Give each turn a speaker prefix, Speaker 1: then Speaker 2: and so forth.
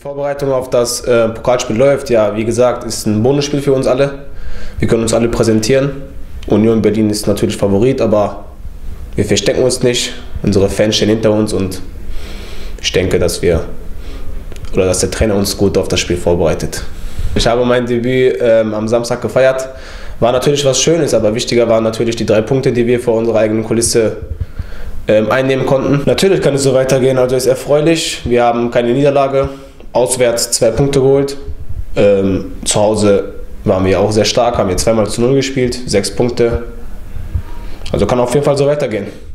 Speaker 1: Vorbereitung auf das Pokalspiel läuft. Ja, wie gesagt, ist ein Bonusspiel für uns alle. Wir können uns alle präsentieren. Union Berlin ist natürlich Favorit, aber wir verstecken uns nicht. Unsere Fans stehen hinter uns und ich denke, dass der Trainer uns gut auf das Spiel vorbereitet. Ich habe mein Debüt am Samstag gefeiert. War natürlich was Schönes, aber wichtiger waren natürlich die 3 Punkte, die wir vor unserer eigenen Kulisse einnehmen konnten. Natürlich kann es so weitergehen, also ist erfreulich. Wir haben keine Niederlage, auswärts 2 Punkte geholt. Zu Hause waren wir auch sehr stark, haben wir 2-0 gespielt, 6 Punkte. Also kann auf jeden Fall so weitergehen.